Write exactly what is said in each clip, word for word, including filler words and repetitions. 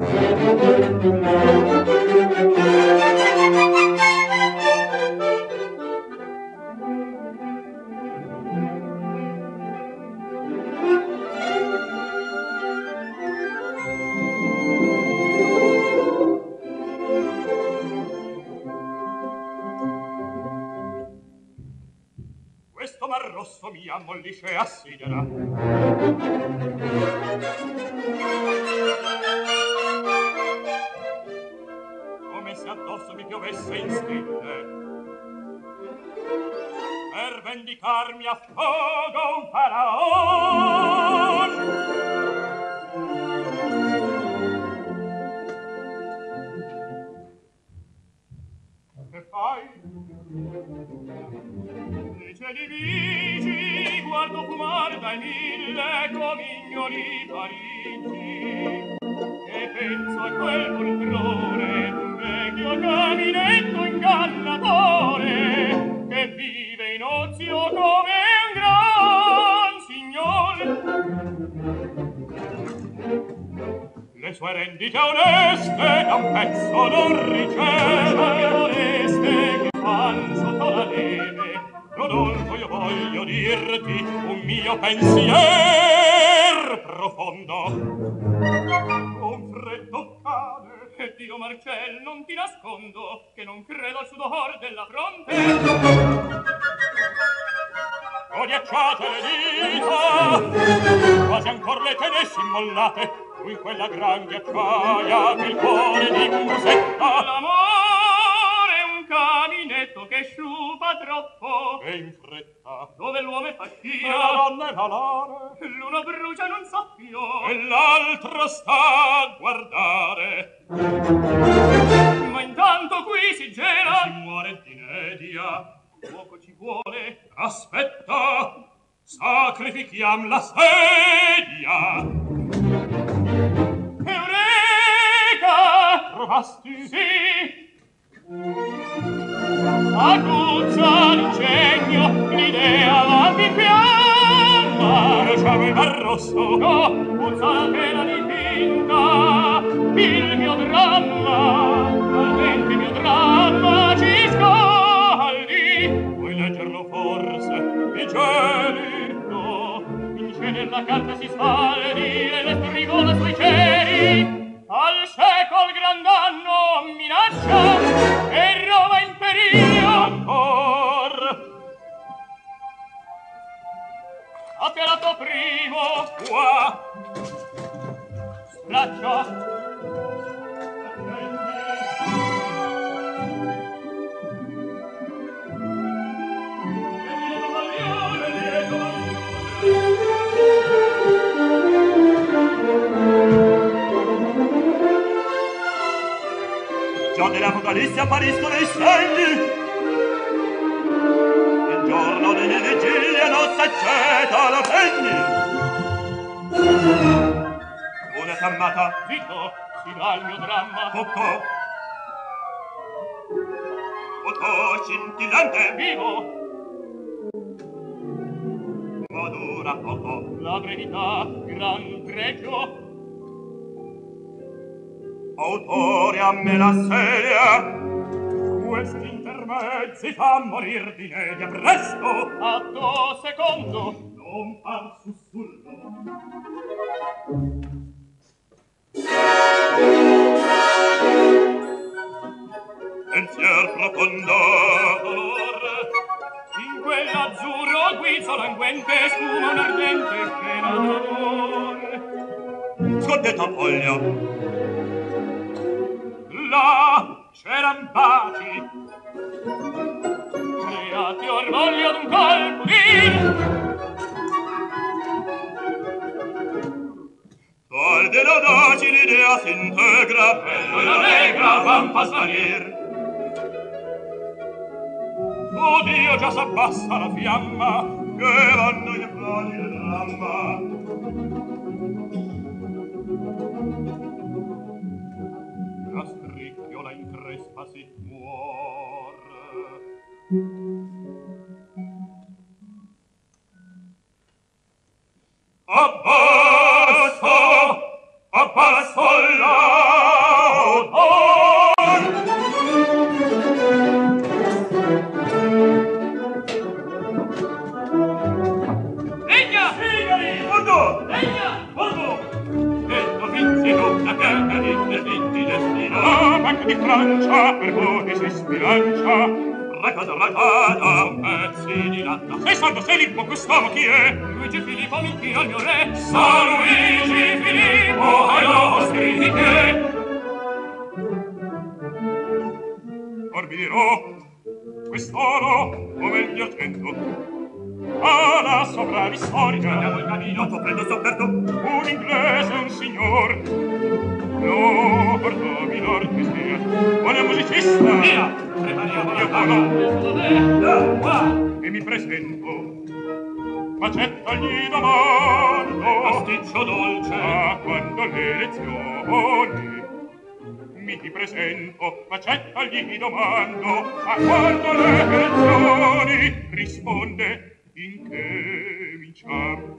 Questo mar rosso mi ammollisce e assidera. Come se addosso mi piovesse in stelle. Per vendicarmi affogo un faraon. Che fai? I cieli vigi guardo fumar dai mille comignoli Parigi e penso a quel poltrone d'un vecchio caminetto ingannatore che vive in ozio come un gran signor. Le sue rendite oneste da un pezzo non riceve, oneste che fan sotto la neve. Rodolfo, io voglio dirti un mio pensier profondo. Un freddo cade, e Dio Marcel, non ti nascondo che non credo al sudor della fronte. Ho ghiacciate le dita, quasi ancor le tenessi immollate, tu in quella gran ghiacciaia che il cuore di musetta. L'amore è un caminetto che sciupa troppo e in fretta, dove l'uomo è fascia, la donna è valore, l'uno brucia in un soffio e l'altro sta a guardare. Ma intanto qui si gela, si muore d'inedia. Poco ci vuole, aspetta, sacrifichiam la sedia. Eureka! Trovasti? Sì. Aguzza l'ingegno, l'idea la mi fiamma. Lasciamo il mar rosso, no, puzza la pena dipinta. Il mio dramma, talmente il mio dramma ci scaldi. Vuoi leggerlo forse? Mi geli? No, in scena la carta si spaldi e le strigola sui cieli. Al secol gran danno minaccia e Roma in periglio ancor. Appianato primo qua straccia. Già dell'Apocalisse appariscono i segni. Il giorno delle vigilie non s'acceta la segni. Una fiammata. Zitto, si va il mio dramma. Poco. Poco scintillante. Vivo. Ma dura poco. La brevità, gran pregio. Autore a me la sedia. Questi intermezzi fa morir di nedia. Presto, atto secondo. Non far sussurro. Pensier profondo. Dolore. In quell'azzurro guizzo languente spuma un'ardente scena d'amore. Scottetta foglia. Là c'eran baci, creati orgoglio d'un colpo di. Tal dell'audaci l'idea s'integra, bello e allegra van fa svanir. Oh Dio, già s'abbassa la fiamma, che vanno gli applausi del dramma. La stricchiola in crespa si muore. Abbasso, abbasso Di Francia per voi si sbilancia racata racata un pezzi di latta sei salvo sei Filippo quest'uomo chi è? Luigi Filippo minchino il mio re San Luigi Filippo ai nostri di che or vi dirò quest'oro come il mio argento ha la sovrani storia andiamo il camino tu prendo sofferto un inglese un signor no, porto minor che sia buona musicista via, prepariamo io buono e mi presento Facetta gli domando pasticcio dolce a quando le lezioni mi ti presento Facetta gli domando a quando le lezioni risponde in che vinciamo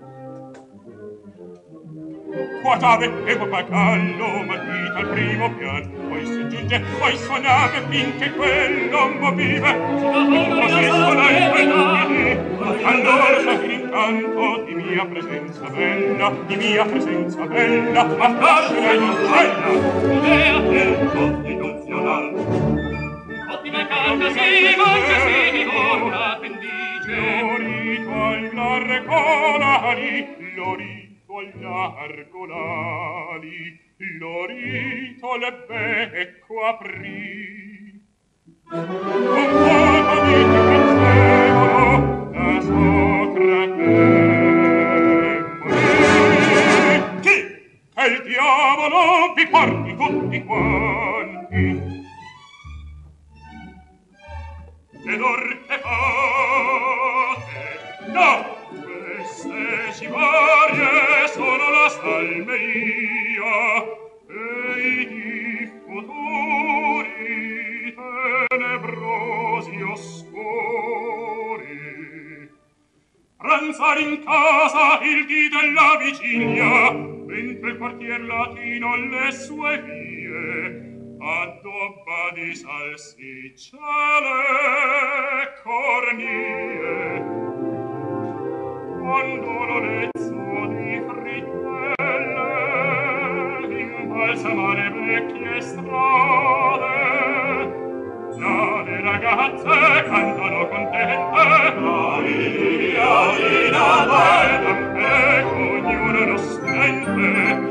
Guardate e pappagallo matita al primo piano poi si giunge, poi suonate finché quello vive così suona il quell'umidi allora c'è l'incanto di mia presenza bella di mia presenza bella ma fascina in uccella idea del costituzionale ottima calma si mangia si vigora una pendice l'orito all'arcolari l'orito all'arcolari l'orito le becco aprì un poco di pensevolo da sopra che morì chi? Che il diavolo vi porti tutti quanti ed orte fate no queste cimarie sono la salmeria e i futuri tenebrosi oscuri pranzare in casa il dì della vigilia mentre il quartier latino le sue vie addobba di salsicciale cornie quando l'olezzo di frittelle imbalsama le vecchie strade già le ragazze cantano contente Maria di Natale e ognuno lo stente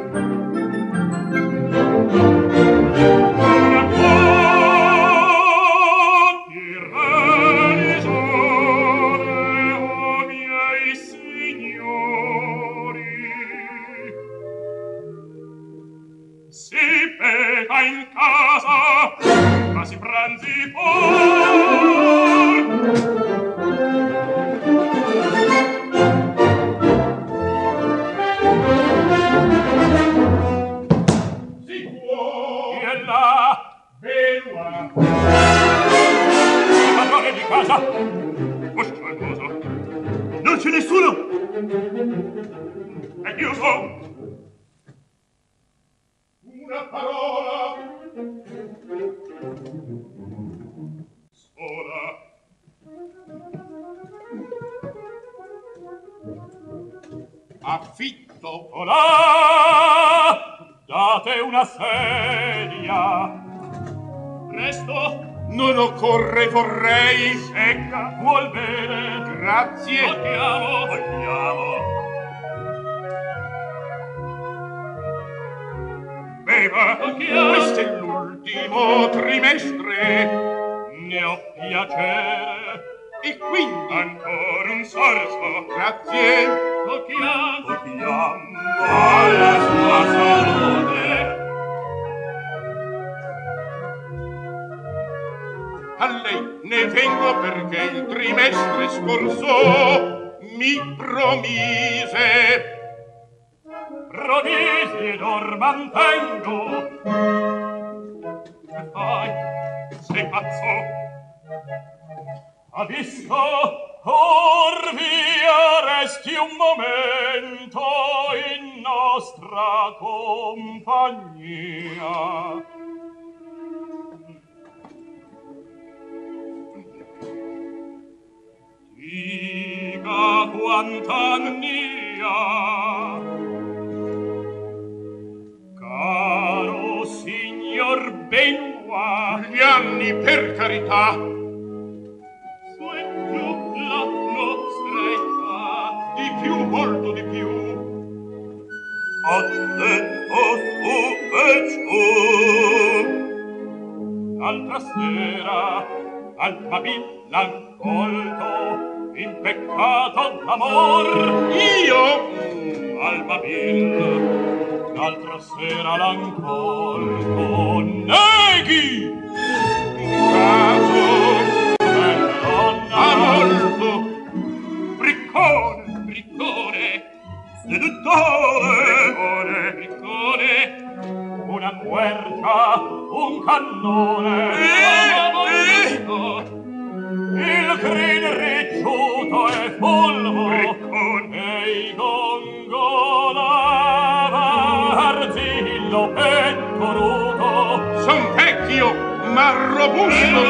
una po' di religione o miei signori si pega in casa ma si pranzi fuori si può e là Belua il padrone di casa puoi qualcosa non c'è nessuno è chiuso una parola sola affitto olà date una sedia presto non occorre vorrei secca vuol bene grazie vogliamo vogliamo beva questo è l'ultimo trimestre ne ho piacere e quindi ancora un sorso grazie tocchiamo tocchiamo alla sua salute a lei ne vengo perché il trimestre scorso mi promise provisi ed or mantengo che fai sei pazzo ha visto Or via resti un momento in nostra compagnia. Dica quant'anni ha, caro signor Benoit. Gli anni, per carità. Su e giù la nostra età, Di più, molto di più. Ha detto su e giù. L'altra sera al Babillan colto in peccato d'amor. Io? Al Babil l'altra sera l'han colto. Neghi! In caso Bella donna, a molto. briccone, briccone, Seduttore. briccone, briccone, una quercia, un cannone. Il grin ricciuto e fulvo, e i gongolava arzillo pettoruto. Son vecchio, ma robusto.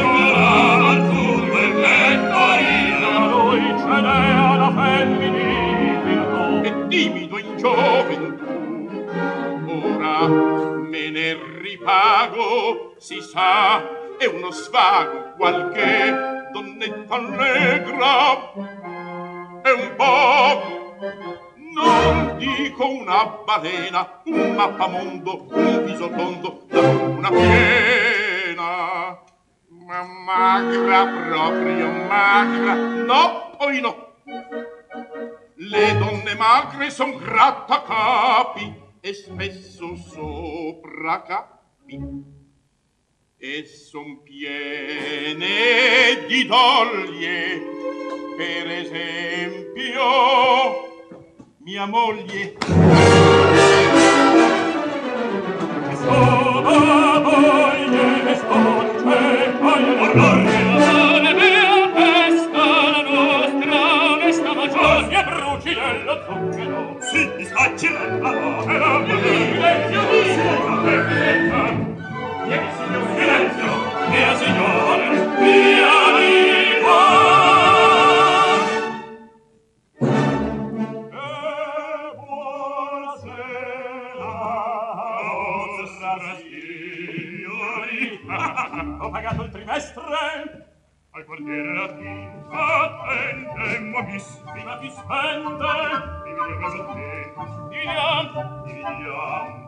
A lui cedea la femminilità. E timido in gioventù. Ora me ne ripago, si sa, è uno svago qualche donnetta allegra. È un po', non dico una balena, un mappamondo, un viso tondo, la luna piena. Ma magra, proprio magra, no, poi no. Le donne magre son grattacapi e spesso sopra capi, e son piene di doglie. Per esempio mia moglie. Sono voglie sconce, orrore, la mea festa, la nostra onesta maggior. Si è bruci dello zucchero, Si disfacci la e la silenzio, silenzio, vieni signor, silenzio, via signore, via di qua. E buonasera, nostra signori. Ho pagato il trimestre al quartiere latino. Attente, ma mi prima chi spende, dividiamo preso te, dividiamo, dividiamo.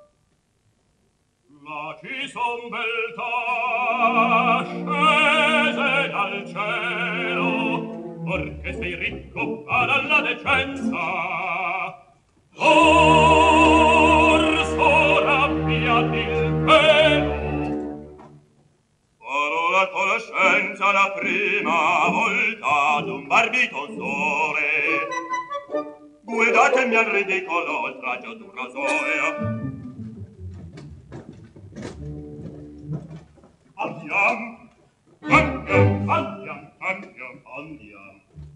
Là ci son beltà scese dal cielo, perché sei ricco, vada alla decenza. Orso rabbiati il pelo. Farò la conoscenza la prima volta d'un barbitosore. Guidatemi al ridicolo oltraggio d'un rasoio. Andiamo, Andiamo, andiamo, andiamo, andiamo.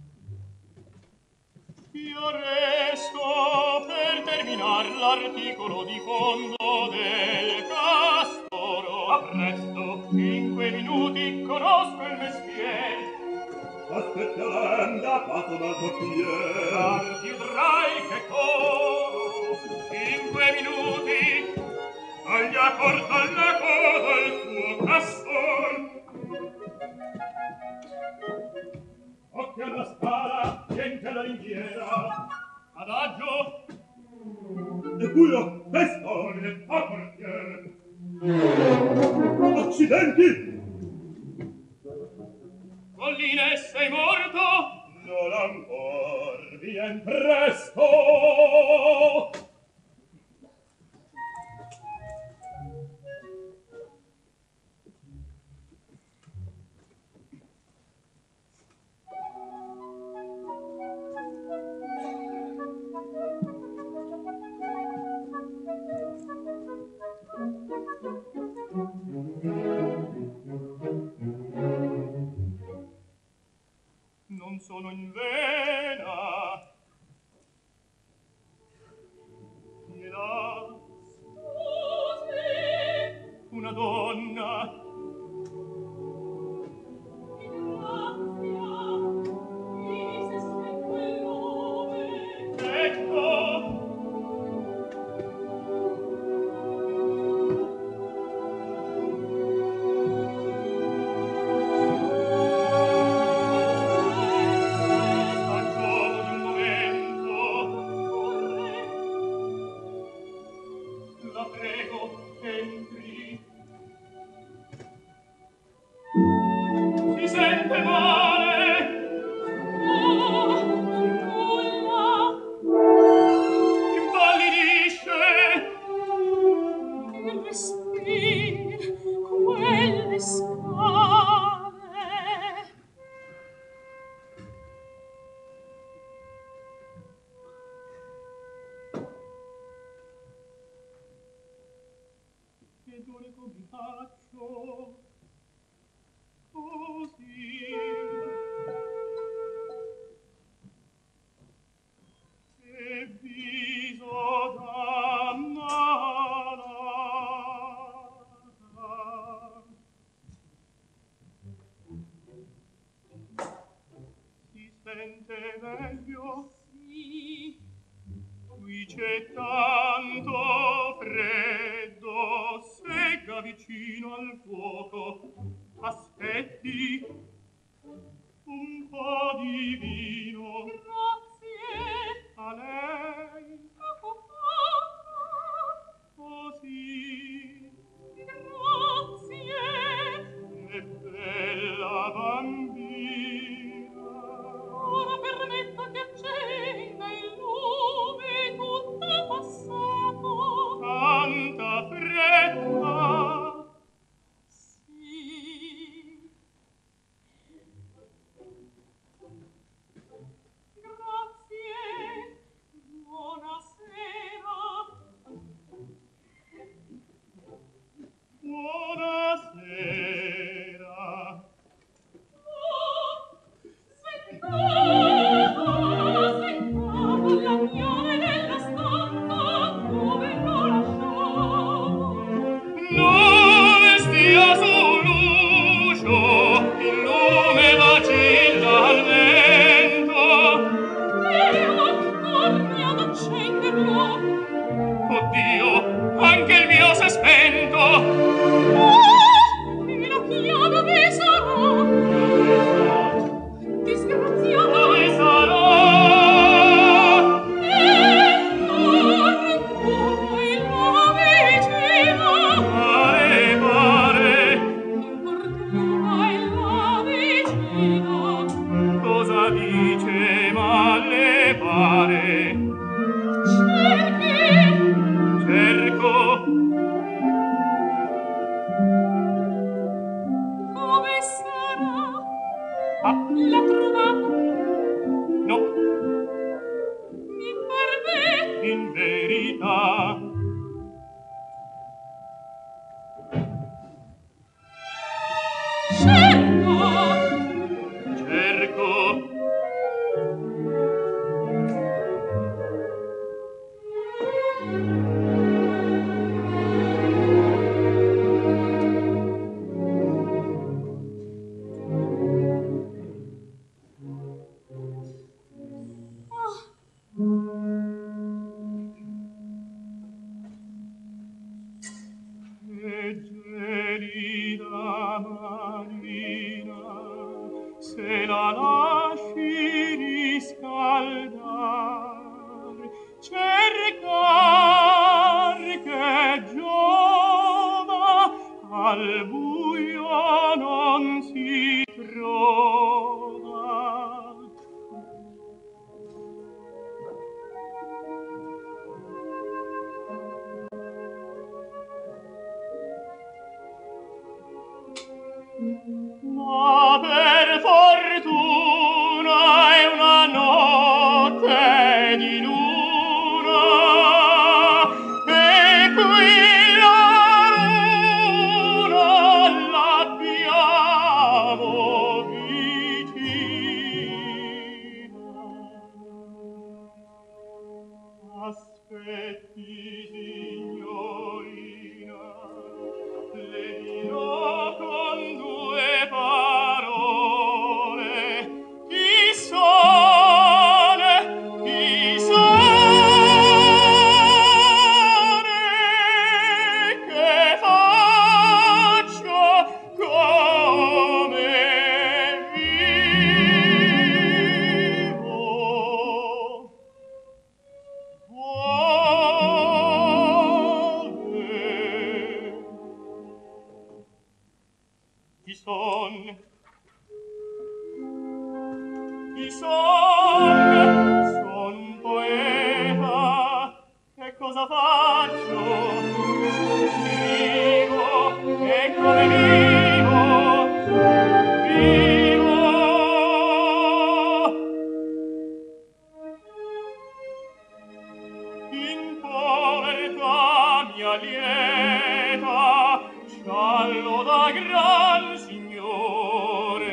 Io resto per terminar l'articolo di fondo del castoro. Appresto, cinque minuti, conosco il mestiere. Aspetterem da passo dal portiere. Tanti udrai che coro, cinque minuti, taglia corta alla coda il tuo castor. Occhio alla spalla, niente alla ringhiera. Adagio. E pure questo. Ordine a portiere. Accidenti! Colline, sei morto? Non ancor. Vien presto! Non sono una donna. Ma per fortuna è una notte di luna e qui la luna Chi son? Chi son? Son poeta. Che cosa faccio? Scrivo, e come vivo? Vivo. In povertà mia lieta, sciallo da gran signore,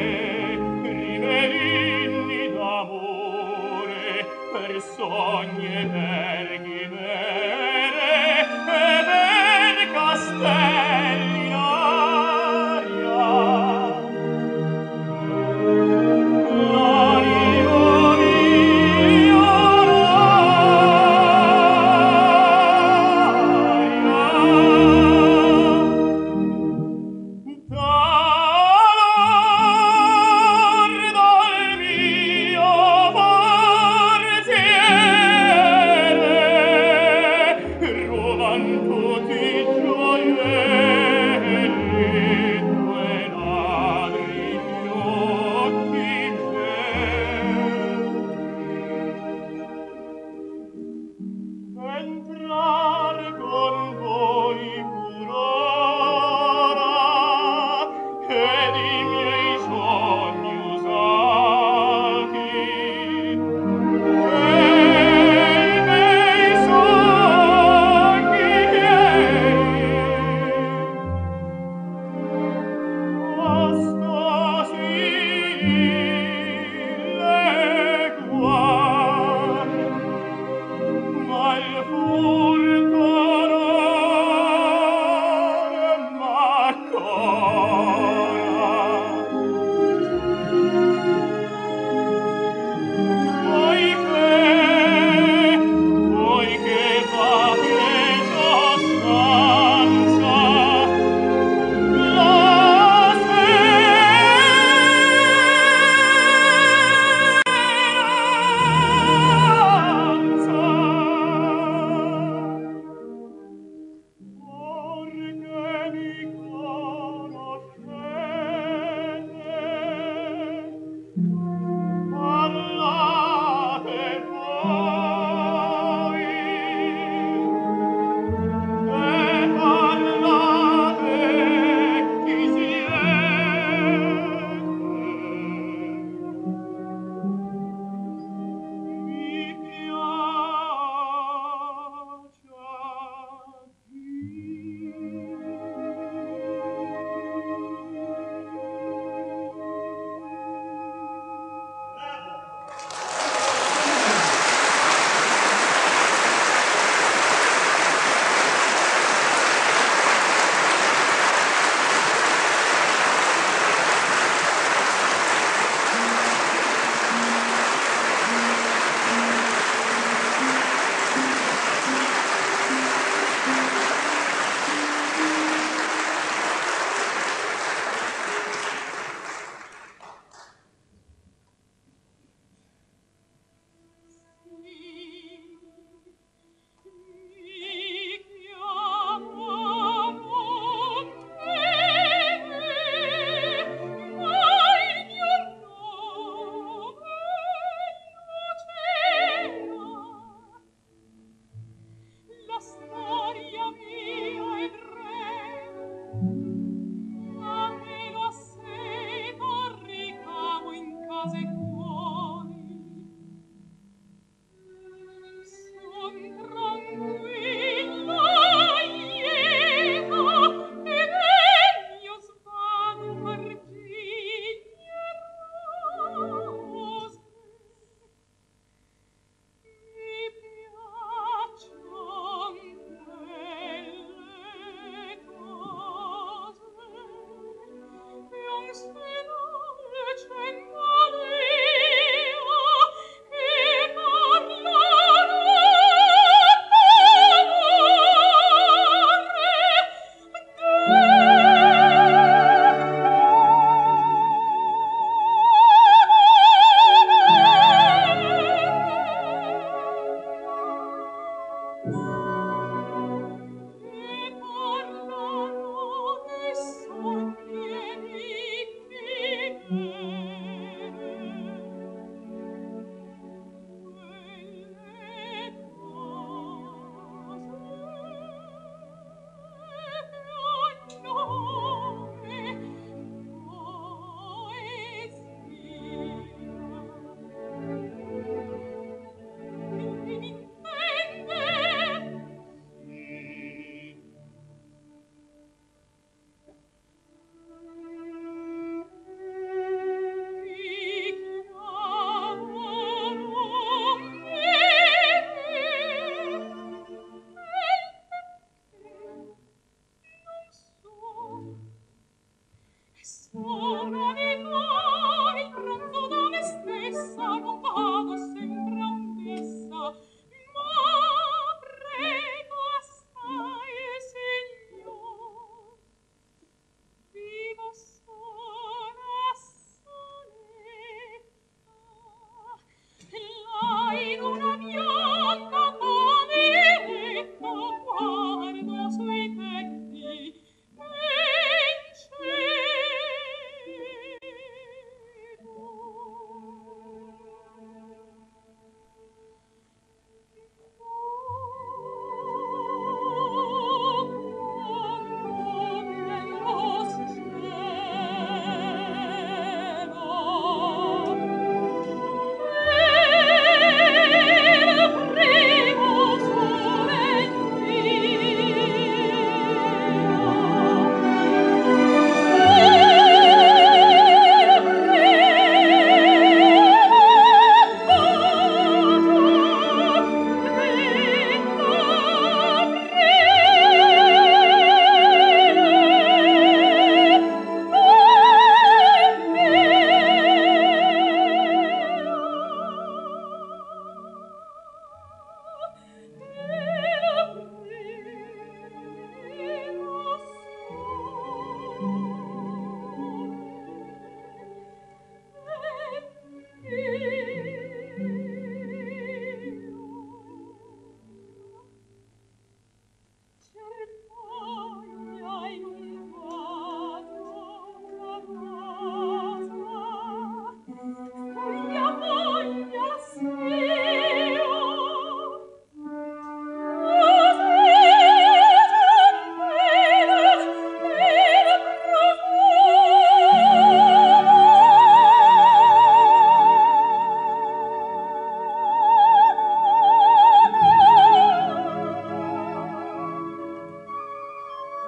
riverini d'amore, per sogni e per chimere, e per castelli in aria. L'animo mio entrar con voi purora, che di miei sogni usati, e i miei sogni miei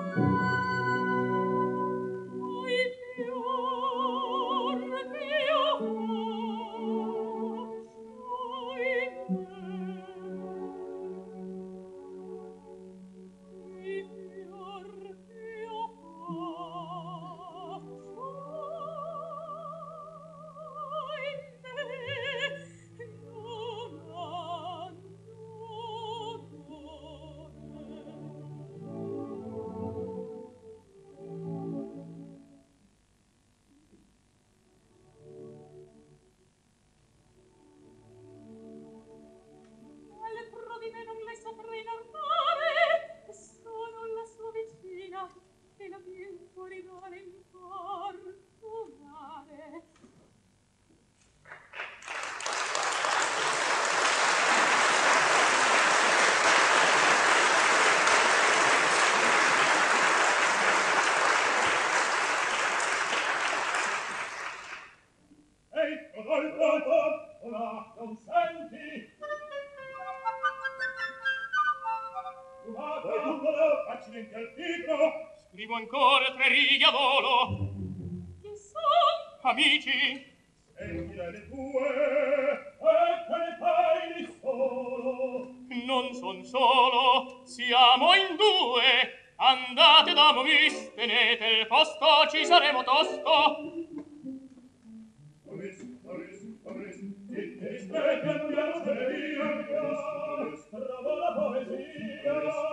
Scrivo ancora tre righe a volo. Chi son? Amici. Senti le tue, e te ne fai di solo. Non son solo, siamo in due. Andate da Momis, tenete il posto, ci saremo tosto. Momis, Momis, Momis, e te rispetti andiamo se ne via. Bravo la poesia.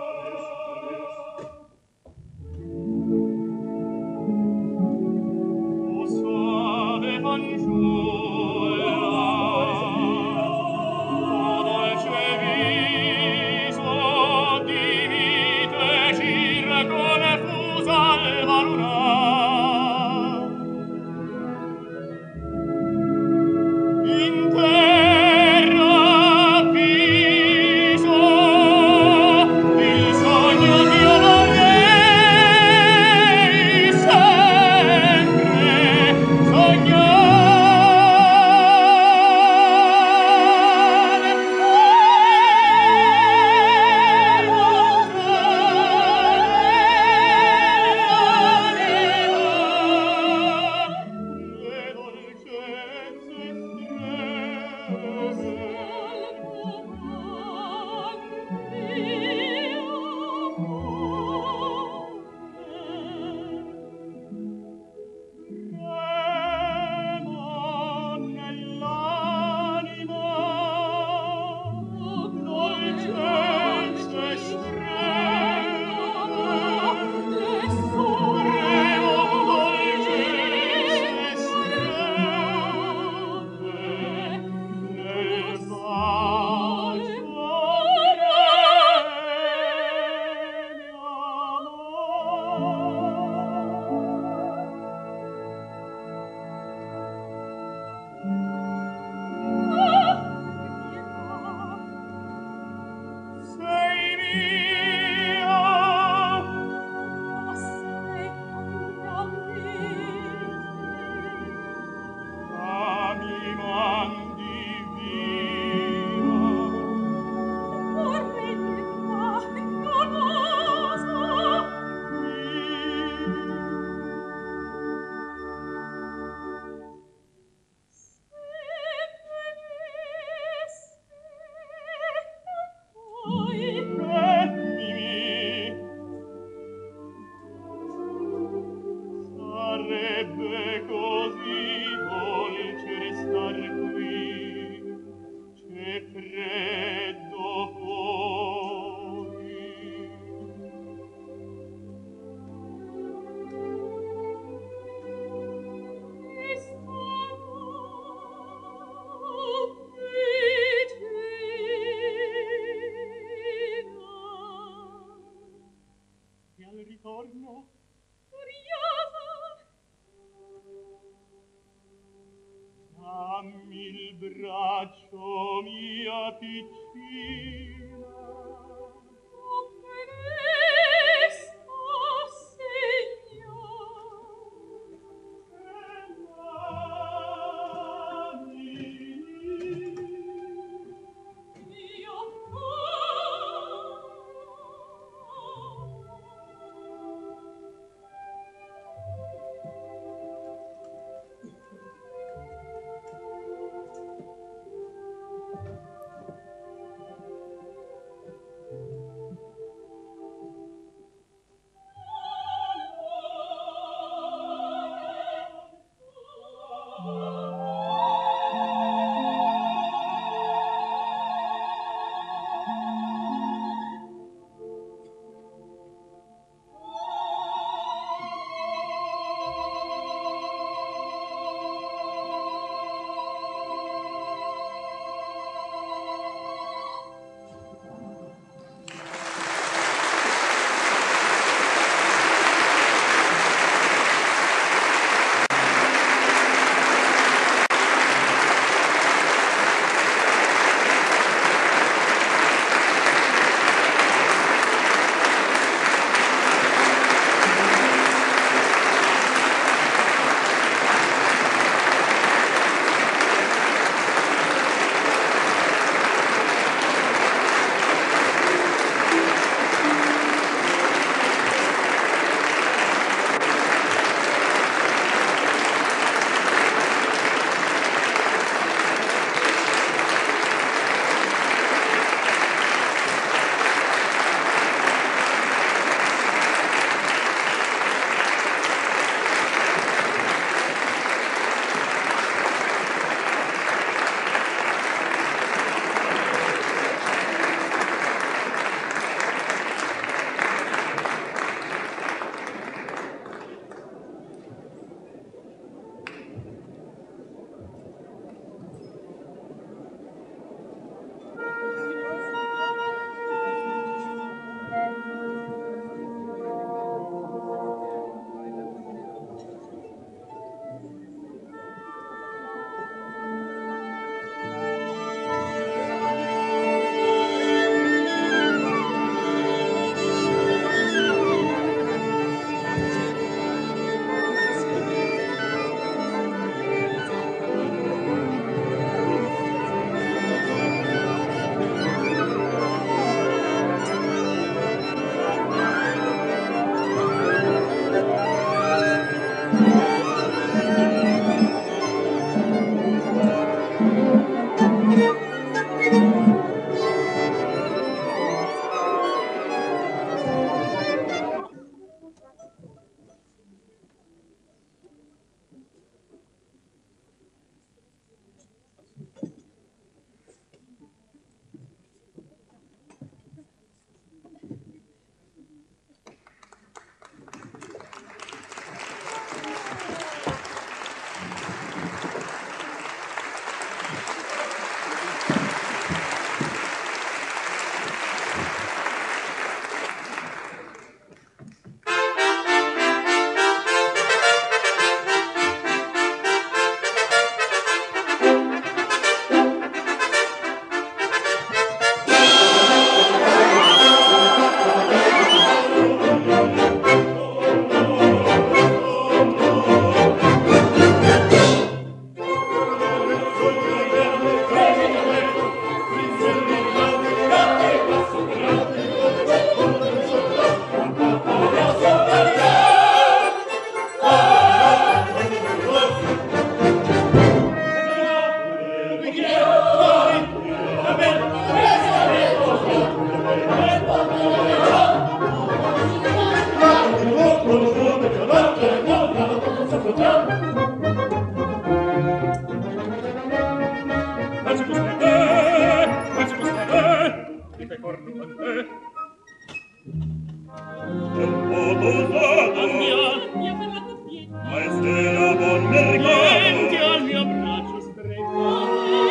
sposato. Andiamo, mia per la coppietta. Ma è stella buon mercato. Vienti al mio braccio stretto.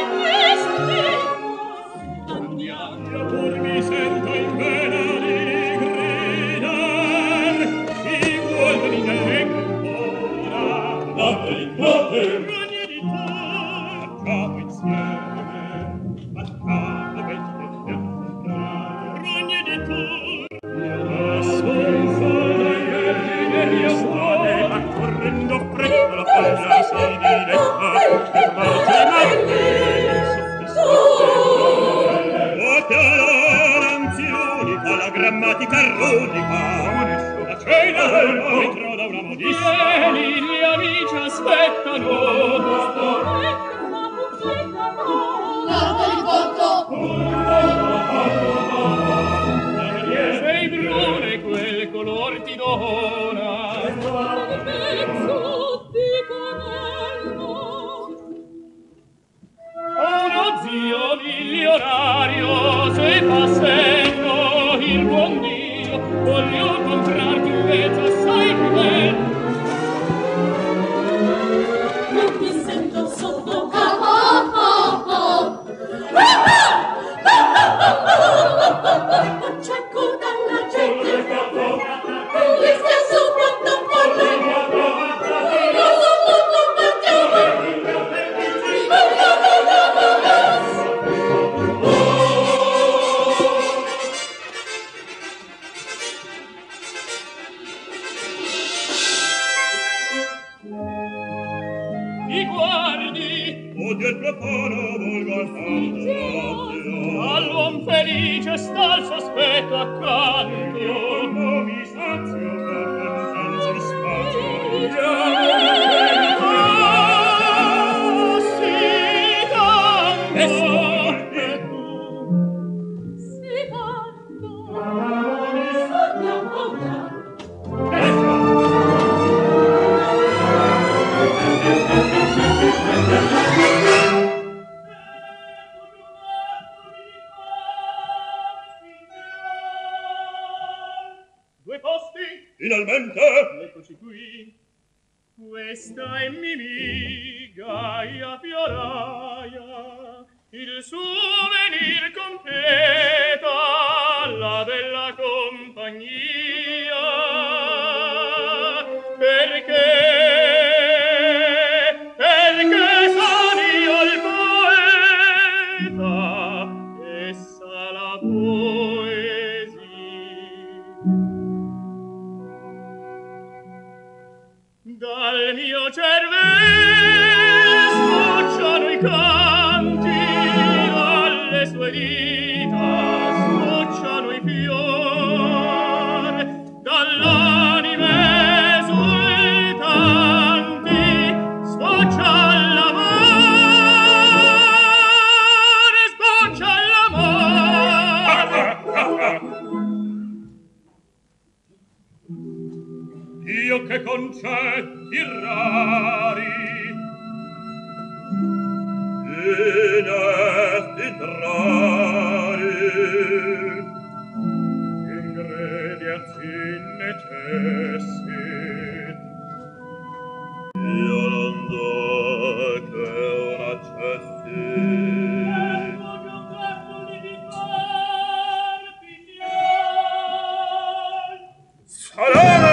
Andiamo. Pur mi sento in vena di gridar, chi vuol venire ancora? Date l'incontro, rogni di tu, facciamo insieme, facciamo belle fiamme, rogni di tu. Adesso in fondo ai verdi degli suone, accorrendo freddo la paglia si diretta, per baci martelli, soffi soffi. O chiaranzi unica, la grammatica rudica, la cena dentro da una modista. Vieni, gli amici aspettano. Guarda il volto. Sei brune, quel color ti dona. Un pezzo di canello. Uno zio milionario, se fa senno il buon Dio, voglio comprarti un pezzo assai più bello. Non mi sento sotto capo. C'è coda la gente. Lui sta sopra tappare. Io sono Mi guardi, Odio il profano, volgo al fantasia. all'uom felice sta il sospetto accanto. Io non mi sazio per mancanza spazio. Ah, sì, tanto. E scordi. E tu, sì, tanto. Due posti? Finalmente. Eccoci qui. Questa è Mimì, Gaia fioraia, il suo venir completa la bella compagnia, perché, perché sono io il poeta, essa la poesia. Dal mio cervello sbocciano i canti, dalle sue dita sbocciano i fior, dall'anime esultanti sboccia l'amore, sboccia l'amore. Io che concetti rari, inesti rari, ingredienti necessi, io non do che un accessi. Salame!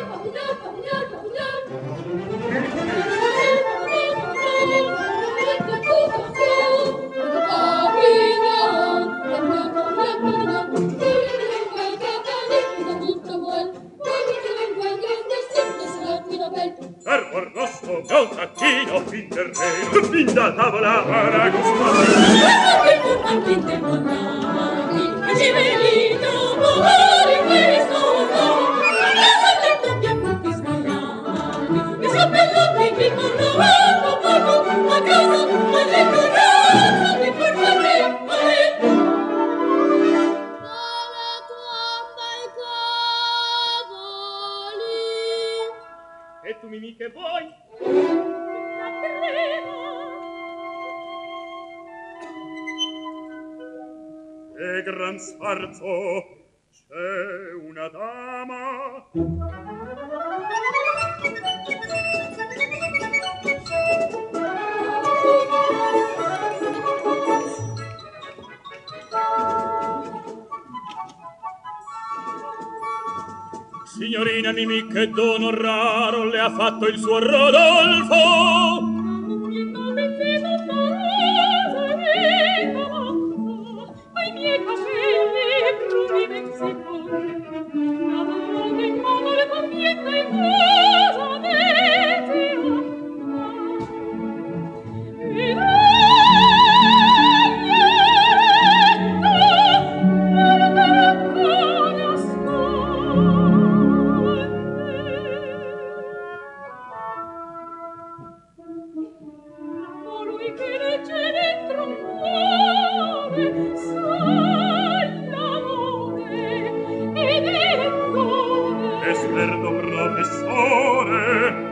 Servo arrosto, un tacchino, fin terreno, fin da tavola, para gustare. E tu Mimì che vuoi? E gran sfarzo, c'è una dama Signorina Mimì, che dono raro le ha fatto il suo Rodolfo? Ai miei capelli bruni venzitori, lavorando in mano le compiette in casa avete e colui che legge dentro un cuore sa l'amore ed è lettore. Esperto professore,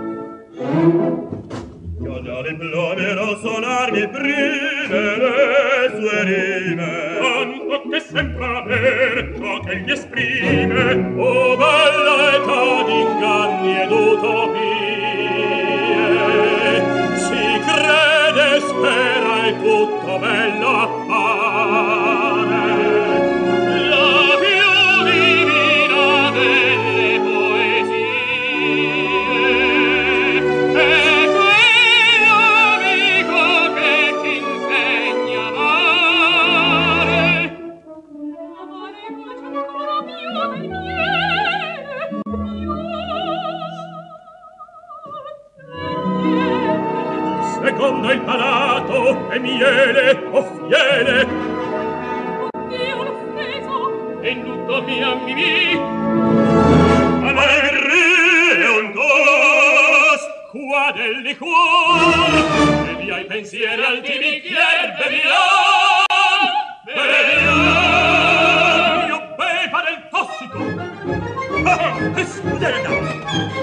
io già diplomerò sonarmi il prime le sue rime, tanto che sembra aver ciò che gli esprime. Oh bella età d'inganni ed utopie, si crede, spera e tutto bello appare, la più divina delle poesie è quell'amico che ci insegna a amare. Amare bacia ancora più del miele, più Secondo il palato è miele o fiele, Dio l'offeso e in tutto mia Mimì allegri è un dos qua del liquor, e via i pensieri al di bicchier beviam, beviam, io beva del tossico. Ah, e scudella!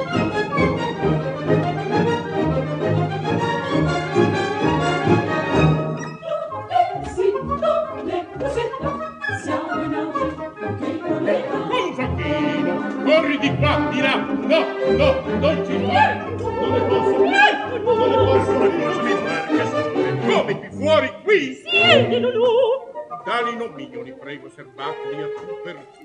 siamo in auge, che il collega Un facchino, corri di qua, di là. No, no, non ci fare. Non ne posso. Non ne posso. Come qui fuori, qui? Sì, Lulù. Tali nomini, prego, servateli a tu per tu.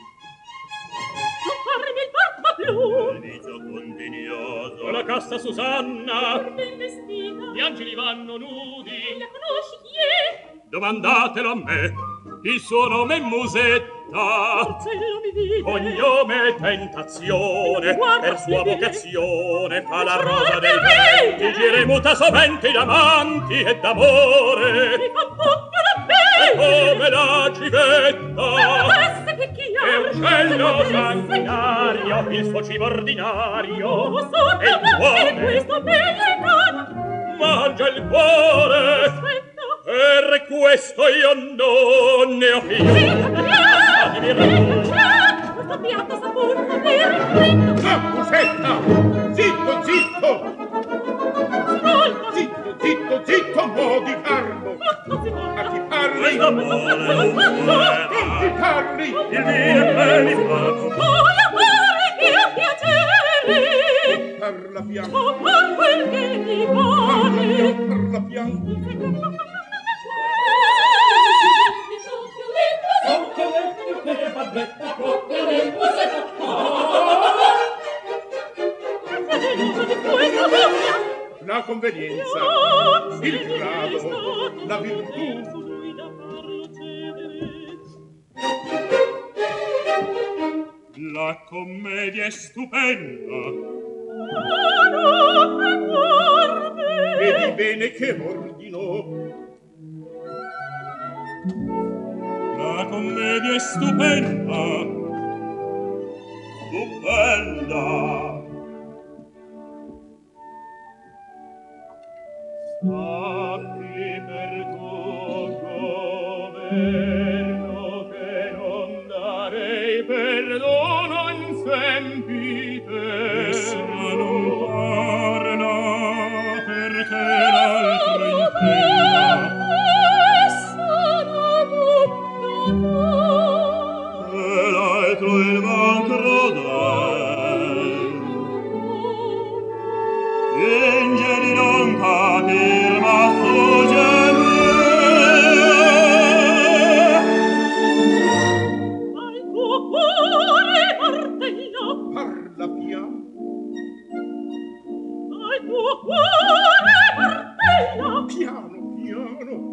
Non parmi il barba blu. Viso condignoso, la cassa Susanna, Ben vestita. gli angeli vanno nudi. La conosci chi è? Domandatelo a me, il suo nome è Musetta, Marcello mi vide. cognome Tentazione, Guarda, per sua vedi. vocazione fa la Guarda, rosa dei vedi. venti, gira e muta sovente d'amanti e d'amore, Mi fa pugno la e bene. come la civetta, Avesse che chi ha. è uccello sanguinario, il suo cibo ordinario, Oh, e sotto il ma cuore che questa bella età. mangia il cuore. Aspetta. Per questo io non ne ho più. Stati virtù. Questo piatto sa pur per freddo. Ah, Musetta! Zitto, zitto! Ascolta. Zitto, zitto, zitto, mo' di carmo! Non si A parla. chi parli? Quest'amore, l'amore, Chi parli? il vino è belifato. Oh, l'amore mio piacere. Parla piano, Oh, ma quel che ti pare. parla piano. La convenienza, il grado, la virtù. La commedia è stupenda. Vedi bene che ordino. La commedia è stupenda. Stupenda. Sappi per tuo governo che non darei perdono in sempite. Essa non parla perché l'altro intenda. E l'altro il man crodà. sulla piana. Al tuo cuore partella. Piano, piano.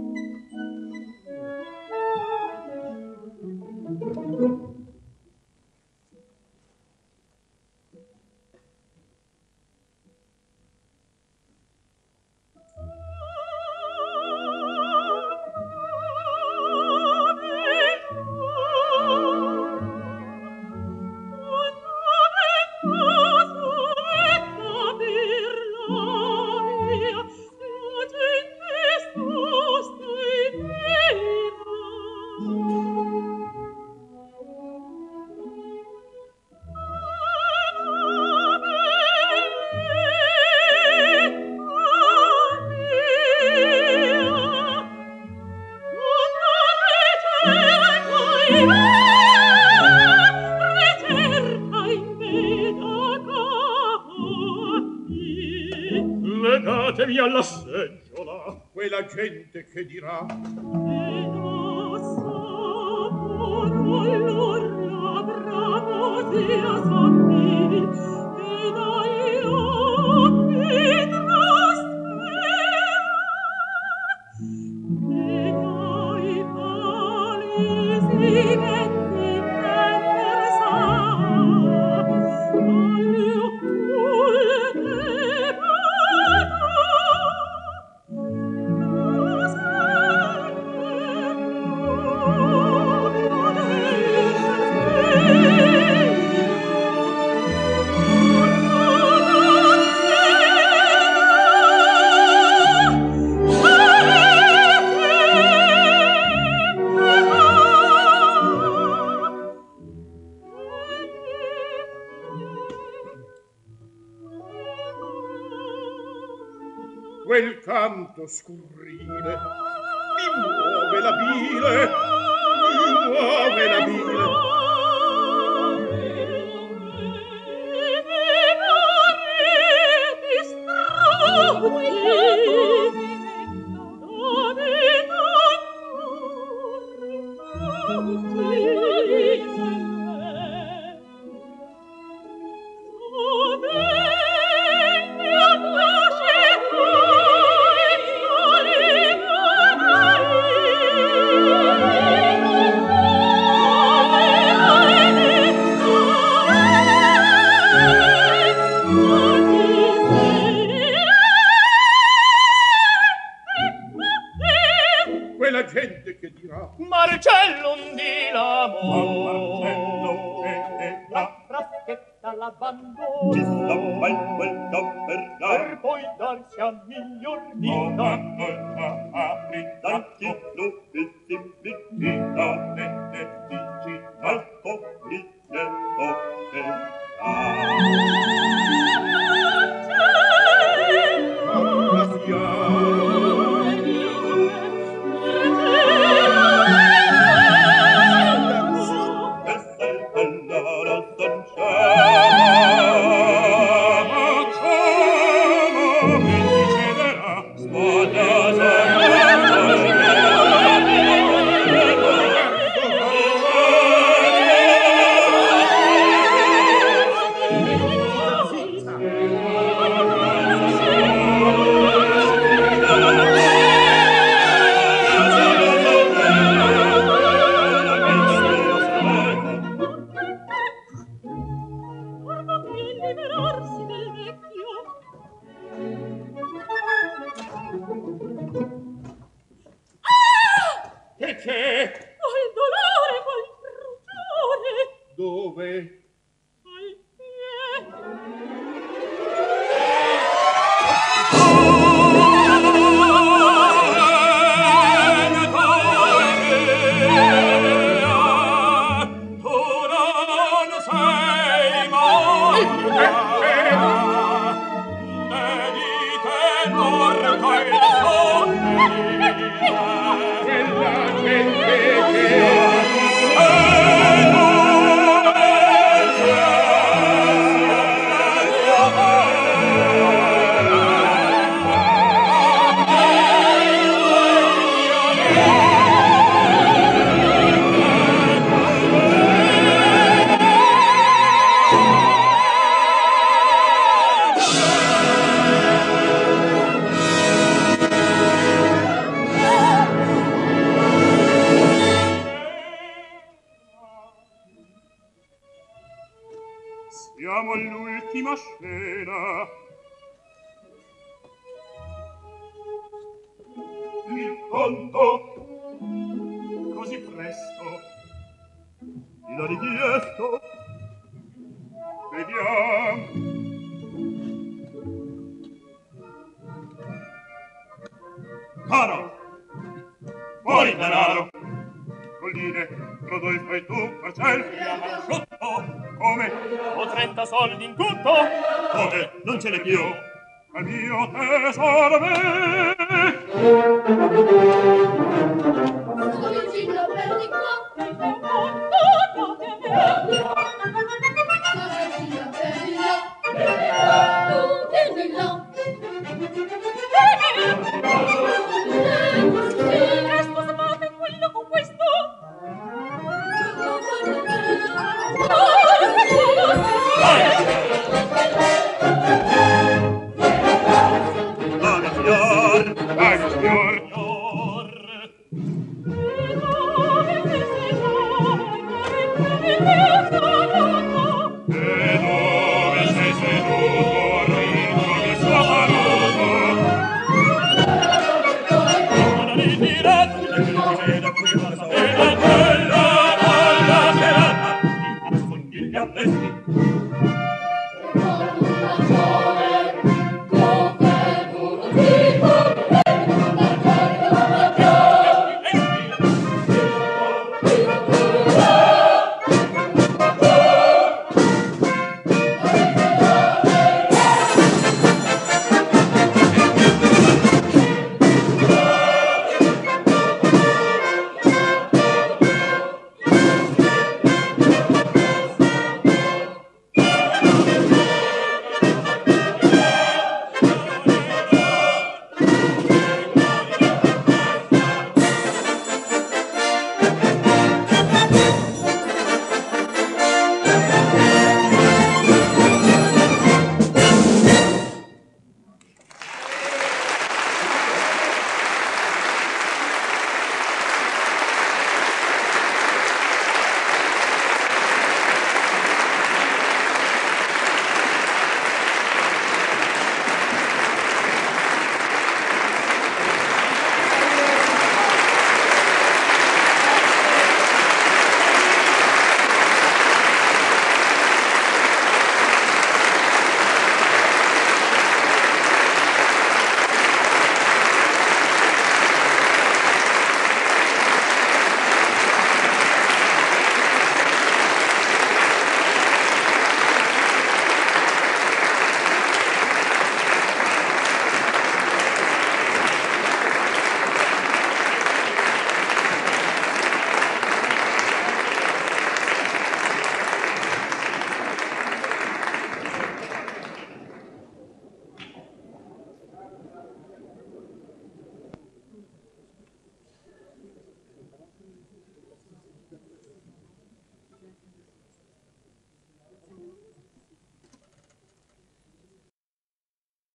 Legatemi alla seggiola. Quella gente che dirà E lo so, allora bravo sia sottili, e dai occhi trasfera, e dai palesi venti prender sa, alle occulte vado. quel canto scurrile mi muove la bile, mi muove la bile. Quella gente che dirà Marcello di l'amore, Marcello che la fraschetta l'abbandona, ci sta mai quel per dar, per poi darsi a miglior Una vita. cosa apritati l'uffici vicina e e vicina al comiglietto che alla fiara. Dove? tu non sei morta. Siamo all'ultima scena. Il conto così presto l'ha richiesto. Vediamo. Caro, fuori il denaro. Colline, Rodolfo e tu, Marcel. Abbiamo asciutto. Come? Ho trenta soldi in tutto. Come? Non ce n'è più. Al mio tesoro me. Sono vicino per di qua.